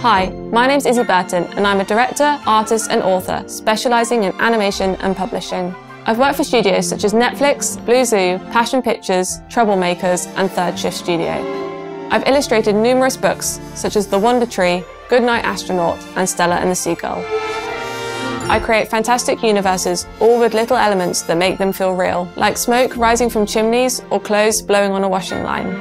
Hi, my name's Izzy Burton and I'm a director, artist and author specialising in animation and publishing. I've worked for studios such as Netflix, Blue Zoo, Passion Pictures, Troublemakers and Third Shift Studio. I've illustrated numerous books such as The Wonder Tree, Goodnight Astronaut and Stella and the Seagull. I create fantastic universes, all with little elements that make them feel real, like smoke rising from chimneys or clothes blowing on a washing line.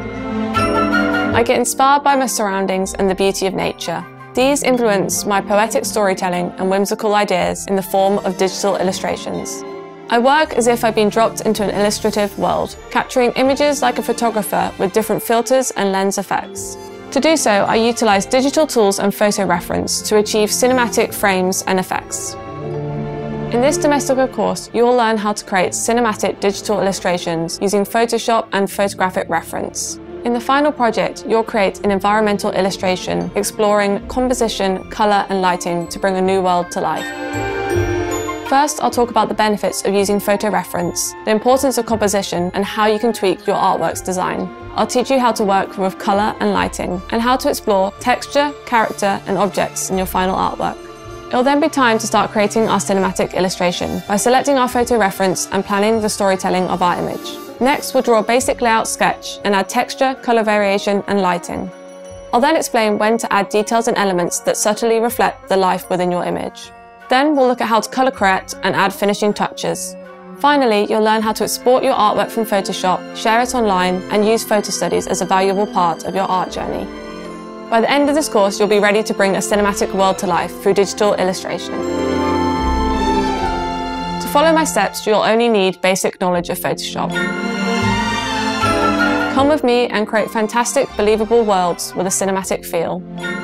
I get inspired by my surroundings and the beauty of nature. These influence my poetic storytelling and whimsical ideas in the form of digital illustrations. I work as if I've been dropped into an illustrative world, capturing images like a photographer with different filters and lens effects. To do so, I utilise digital tools and photo reference to achieve cinematic frames and effects. In this Domestika course, you will learn how to create cinematic digital illustrations using Photoshop and photographic reference. In the final project, you'll create an environmental illustration exploring composition, colour and lighting to bring a new world to life. First, I'll talk about the benefits of using photo reference, the importance of composition and how you can tweak your artwork's design. I'll teach you how to work with colour and lighting and how to explore texture, character and objects in your final artwork. It'll then be time to start creating our cinematic illustration by selecting our photo reference and planning the storytelling of our image. Next, we'll draw a basic layout sketch and add texture, colour variation and lighting. I'll then explain when to add details and elements that subtly reflect the life within your image. Then we'll look at how to colour correct and add finishing touches. Finally, you'll learn how to export your artwork from Photoshop, share it online and use photo studies as a valuable part of your art journey. By the end of this course, you'll be ready to bring a cinematic world to life through digital illustration. To follow my steps, you'll only need basic knowledge of Photoshop. Come with me and create fantastic, believable worlds with a cinematic feel.